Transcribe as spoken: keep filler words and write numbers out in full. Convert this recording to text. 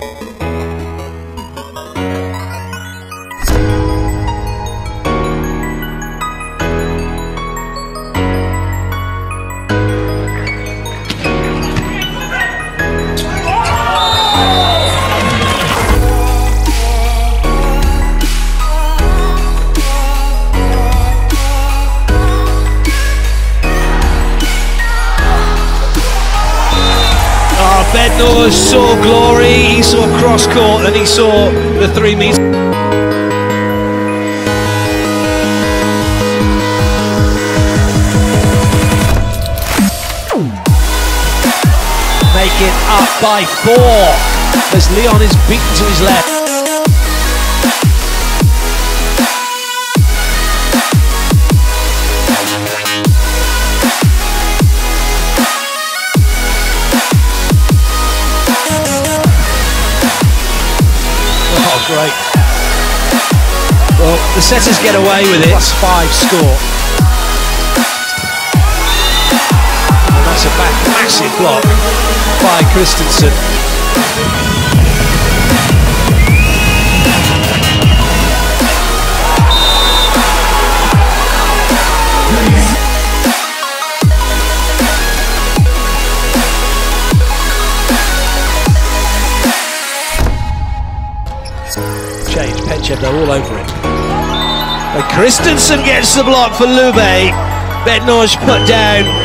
Bednarz saw glory, he saw cross court, and he saw the three meters. Make it up by four as Leon is beaten to his left. Great. Well, the setters get away with it. Plus five score. And that's a back massive block by Christenson. Change, Penchev though, all over it. But Christenson gets the block for Lube. Bednarz put down.